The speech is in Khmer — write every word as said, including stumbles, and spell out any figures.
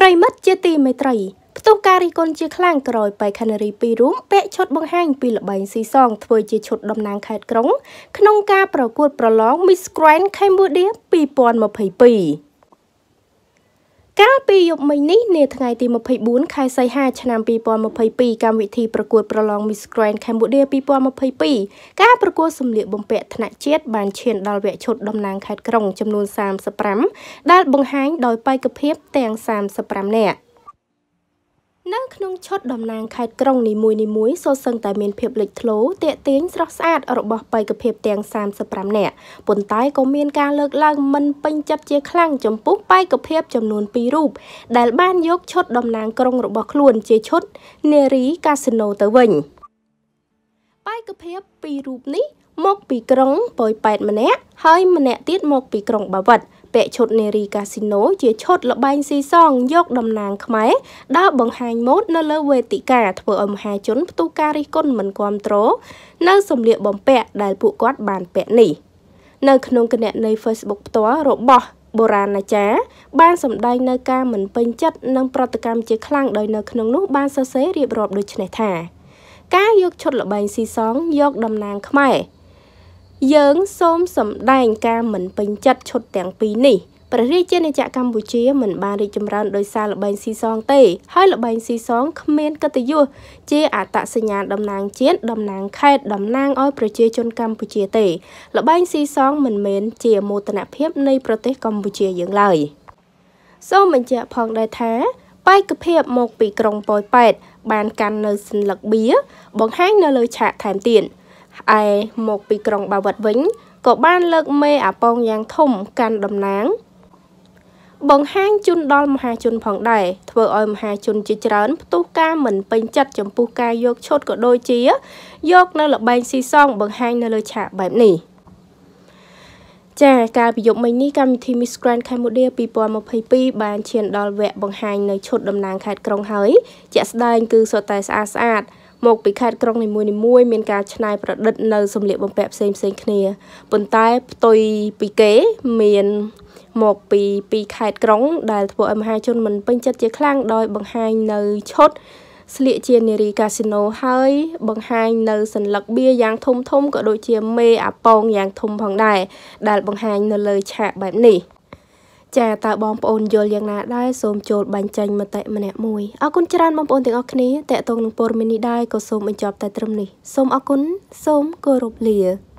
ប្រិមិត្តជាទីមេត្រីផ្ទុះការរីកុនជាខ្លាំងក្រោយបៃខនារីពីររូបពាក់ឈុតបង្ហាញពីល្បែងស៊ីសងធ្វើជាឈុតតំណាងខេត្តក្រុងក្នុងការប្រកួតប្រឡង Miss Grand Cambodia ពីរពាន់ម្ភៃពីរ កាលពីយប់មិញនេះនាថ្ងៃទីម្ភៃបួនខែសីហាឆ្នាំពីរពាន់ម្ភៃពីរកម្មវិធីប្រកួតប្រឡង Miss Grand Cambodia ពីរពាន់ម្ភៃពីរ ការប្រកួតសម្លៀកបំពាក់ថ្នាក់ជាតិបានឈានដល់វគ្គឈុតតំណាងខេត្តក្រុងចំនួនសាមសិបប្រាំដែលបង្ហាញដោយបេក្ខភាពទាំងសាមសិបប្រាំនាក់នៅក្នុងឈុតតំណាងខេត្តក្រុងនីមួយៗសូសឹងតែមានភាពលេចធ្លោទាក់ទាញស្រស់ស្អាតរបស់បេក្ខភាពទាំងសាមសិបប្រាំនាក់ប៉ុន្តែក៏មានការលើកឡើងមិនពេញចិត្តជាខ្លាំងចំពោះបេក្ខភាពចំនួនពីររូបដែលបានយកឈុតតំណាងក្រុងរបស់ខ្លួនជាឈុតនារីកាស៊ីណូទៅវិញបេក្ខភាពពីររូបនេះមកពីក្រុងប៉ោយប៉ែតម្នាក់ហើយម្នាក់ទៀតមកពីក្រុងបាវិតពាក់ឈុតនារីកាស៊ីណូជាឈុតល្បែងស៊ីសងយកតំណាងខ្មែរដើរបង្ហាញម៉ូដនៅលើវេទិកាធ្វើឲ្យមហាជនផ្ទុះការរិះគន់មិនគាំទ្រនៅសម្លៀកបំពាក់ដែលពួកគាត់បានពាក់នេះនៅក្នុងគណនី Facebook ផ្ទាល់របស់បុរាណាចារ្យបានសម្ដែងនៅការមិនពេញចិត្តនិងប្រតិកម្មជាខ្លាំងដោយនៅក្នុងនោះបានសរសេររៀបរាប់ដូចនេះថាការយកឈុតល្បែងស៊ីសងយកតំណាងខ្មែរយើងសូមសម្ដែងការមិនពេញចិត្តឈុតទាំងពីរនេះព្រះរាជាណាចក្រកម្ពុជាមិនបានរីកចម្រើនដោយសារល្បែងស៊ីសងទេហើយល្បែងស៊ីសងគ្មានកិត្តិយសជាអត្តសញ្ញាណតំណាងជាតិតំណាងខេត្តតំណាងឲ្យប្រជាជនកម្ពុជាទេល្បែងស៊ីសងមិនមែនជាមោទនភាពនៃប្រទេសកម្ពុជាយើងឡើយសូមបញ្ជាក់ផងដែរថាបេក្ខភាពមកពីក្រុងប៉ោយប៉ែតបានកាន់នៅសញ្ញាបៀបង្ហាញនៅលើឆាកថែមទៀតឯមកពីក្រុងបាវិតវិញក៏បានលើកមេអាប៉ងយ៉ាងធំកាន់តំណាងបង្ហាញជូនដល់មហាជនផងដែរធ្វើឲ្យមហាជនជាច្រើនផ្ទុះការមិនពេញចិត្តចំពោះការយកឈុតក៏ដូចជាយកនៅល្បែងស៊ីសងបង្ហាញនៅលើឆាកបែបនេះចាកាលពីយប់មិញនេះកម្មវិធី Miss Grand Cambodia ពីរពាន់ម្ភៃពីរបានឈានដល់វគ្គបង្ហាញនៅឈុតតំណាងខេត្តក្រុងហើយជាក់ស្ដែងគឺសុទ្ធតែស្អាតស្អាតមកពីខេត្តក្រុងនីមួយៗមានការច្នៃប្រឌិតនៅសម្លៀកបំពាក់ផ្សេងៗគ្នាប៉ុន្តែផ្ទុយពីគេមានមកពីពីខេត្តក្រុងដែលធ្វើឲ្យមហាជនមិនពេញចិត្តជាខ្លាំងដោយបង្ហាញនៅឈុតស្លៀកជានារីកាស៊ីណូហើយបង្ហាញនៅសញ្ញាបៀយ៉ាងធំធំក៏ដូចជាមេអាប៉ងយ៉ាងធំផងដែរដែលបង្ហាញនៅលើឆាកបែបនេះចាតើបងប្អូនយល់យ៉ាងណាដែរសូមចូលបញ្ចេញមតិម្នាក់មួយអរគុណច្រើនបងប្អូនទាំងអស់គ្នាតេតងនឹងព័ត៌មាននេះដែរក៏សូមបញ្ចប់តែត្រឹមនេះសូមអរគុណសូមគោរពលា